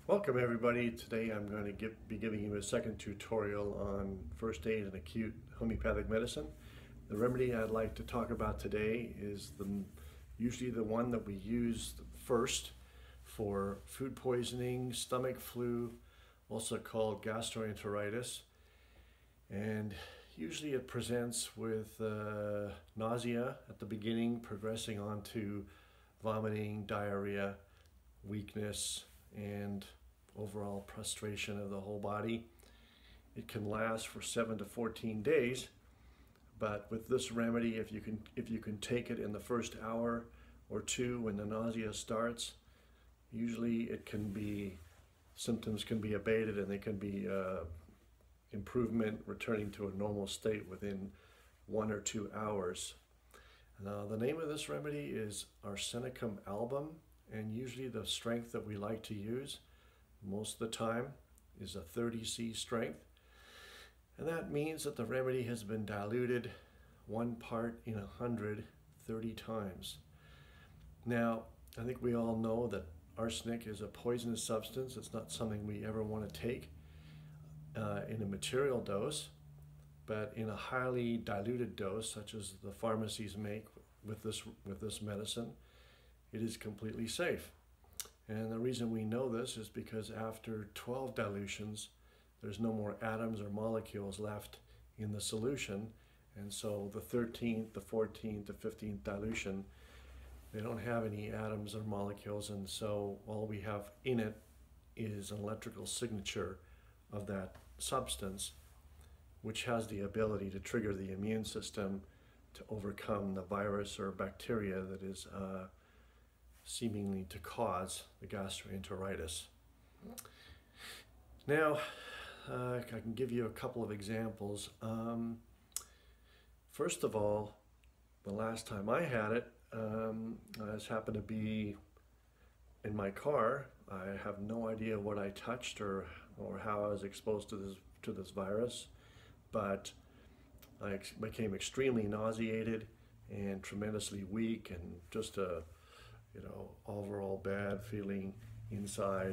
Welcome everybody. Today I'm going to be giving you a second tutorial on first aid and acute homeopathic medicine. The remedy I'd like to talk about today is usually the one that we use first for food poisoning, stomach flu, also called gastroenteritis. And usually it presents with nausea at the beginning, progressing on to vomiting, diarrhea, weakness, and overall prostration of the whole body. It can last for 7 to 14 days, but with this remedy, if you can take it in the first hour or two when the nausea starts, usually symptoms can be abated and they can be improvement, returning to a normal state within 1 or 2 hours. Now, the name of this remedy is Arsenicum album, and usually the strength that we like to use most of the time is a 30C strength. And that means that the remedy has been diluted 1 part in 100 30 times. Now, I think we all know that arsenic is a poisonous substance. It's not something we ever want to take in a material dose, but in a highly diluted dose, such as the pharmacies make with this medicine, it is completely safe. And the reason we know this is because after 12 dilutions, there's no more atoms or molecules left in the solution. And so the 13th, the 14th, the 15th dilution, they don't have any atoms or molecules. And so all we have in it is an electrical signature of that substance, which has the ability to trigger the immune system to overcome the virus or bacteria that is seemingly to cause the gastroenteritis. Now, I can give you a couple of examples. First of all, the last time I had it, this happened to be in my car. I have no idea what I touched or how I was exposed to this virus, but I became extremely nauseated and tremendously weak, and just a overall bad feeling inside.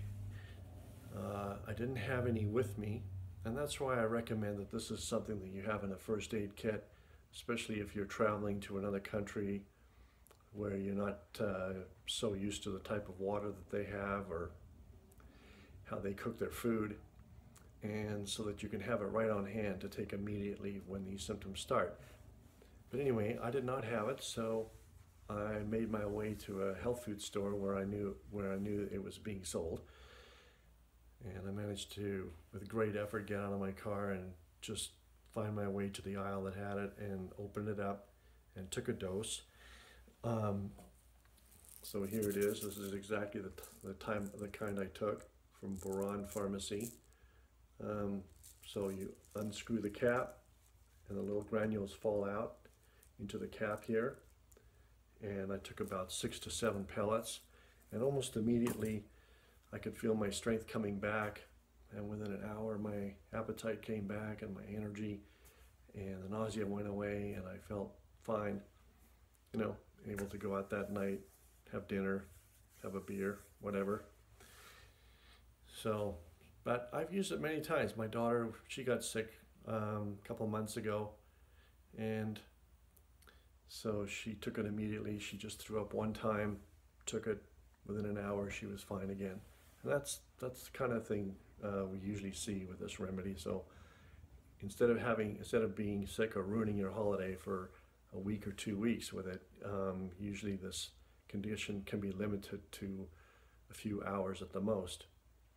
I didn't have any with me, and that's why I recommend that this is something that you have in a first aid kit, especially if you're traveling to another country where you're not so used to the type of water that they have or how they cook their food, and so that you can have it right on hand to take immediately when these symptoms start. But anyway, I did not have it, so I made my way to a health food store where I knew it was being sold, and I managed to, with great effort, get out of my car and just find my way to the aisle that had it and opened it up and took a dose. So here it is. This is exactly the kind I took from Boron Pharmacy. So you unscrew the cap and the little granules fall out into the cap here. And I took about 6 to 7 pellets, and almost immediately I could feel my strength coming back, and within an hour my appetite came back and my energy, and the nausea went away, and I felt fine, able to go out that night, have dinner, have a beer, whatever. So, but I've used it many times. My daughter, she got sick a couple months ago, and so she took it immediately. She just threw up one time, took it, within an hour she was fine again. And that's the kind of thing we usually see with this remedy. So instead of being sick or ruining your holiday for a week or 2 weeks with it, usually this condition can be limited to a few hours at the most.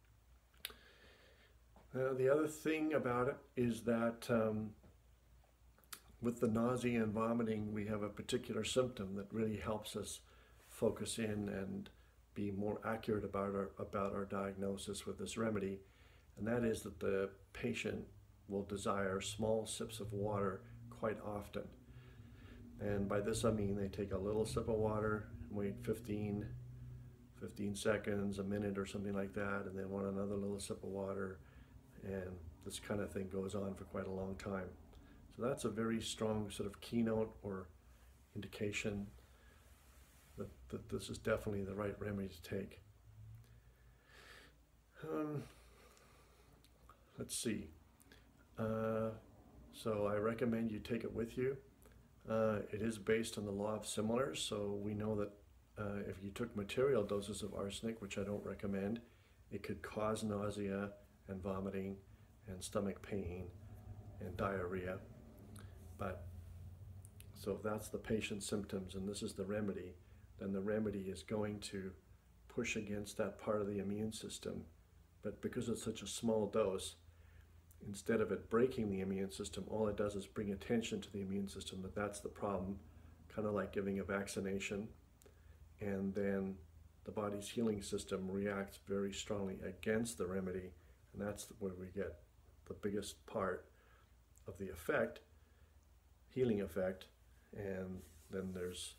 The other thing about it is that with the nausea and vomiting, we have a particular symptom that really helps us focus in and be more accurate about our diagnosis with this remedy, and that is that the patient will desire small sips of water quite often. And by this I mean they take a little sip of water and wait 15 seconds, a minute or something like that, and then want another little sip of water, and this kind of thing goes on for quite a long time. So that's a very strong sort of keynote or indication that this is definitely the right remedy to take. Um, let's see. So I recommend you take it with you. It is based on the law of similars, so we know that if you took material doses of arsenic, which I don't recommend, it could cause nausea and vomiting and stomach pain and diarrhea. But so if that's the patient's symptoms and this is the remedy, then the remedy is going to push against that part of the immune system. But because it's such a small dose, instead of it breaking the immune system, all it does is bring attention to the immune system that that's the problem, kind of like giving a vaccination. And then the body's healing system reacts very strongly against the remedy, and that's where we get the biggest part of the effect, healing effect, and then there's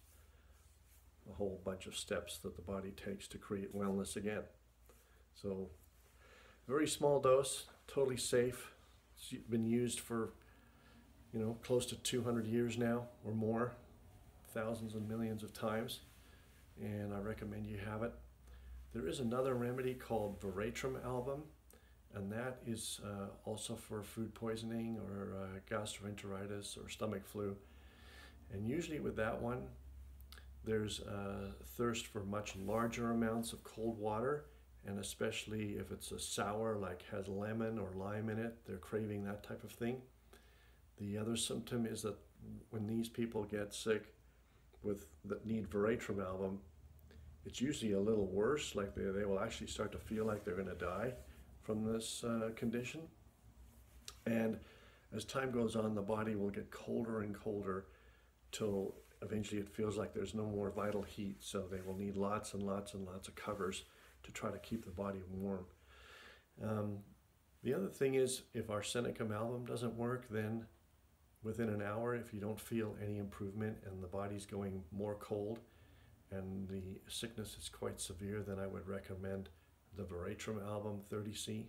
a whole bunch of steps that the body takes to create wellness again. So, very small dose, totally safe. It's been used for, close to 200 years now or more, thousands and millions of times, and I recommend you have it. There is another remedy called veratrum album, and that is also for food poisoning or gastroenteritis or stomach flu. And usually with that one, there's a thirst for much larger amounts of cold water, and especially if it's a sour, like has lemon or lime in it, they're craving that type of thing. The other symptom is that when these people get sick that need veratrum album, it's usually a little worse, like they will actually start to feel like they're going to die from this condition. And as time goes on, the body will get colder and colder till eventually it feels like there's no more vital heat, so they will need lots and lots and lots of covers to try to keep the body warm. The other thing is, if Arsenicum album doesn't work, then within an hour, if you don't feel any improvement and the body's going more cold and the sickness is quite severe, then I would recommend the veratrum album 30C.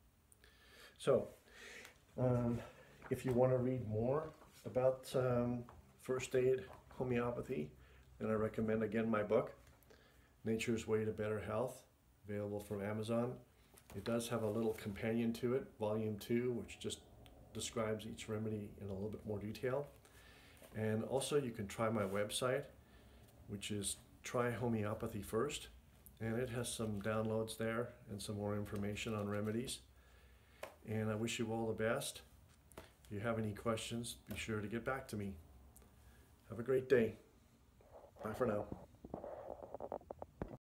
So, if you want to read more about first aid homeopathy, then I recommend again my book, Nature's Way to Better Health, available from Amazon. It does have a little companion to it, volume 2, which just describes each remedy in a little bit more detail. And also you can try my website, which is Try Homeopathy First, and it has some downloads there and some more information on remedies. And I wish you all the best. If you have any questions, be sure to get back to me. Have a great day. Bye for now.